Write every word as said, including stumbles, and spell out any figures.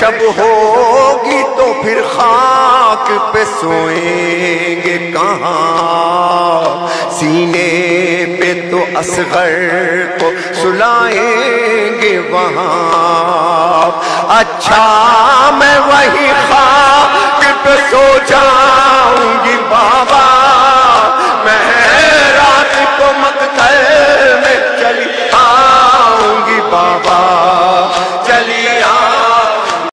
शब होगी तो फिर खाक पे सोएंगे कहाँ, सीने पे तो असगर को सुलाएंगे वहाँ। अच्छा मैं वही खाक पे सो जाऊंगी बाबा, मैं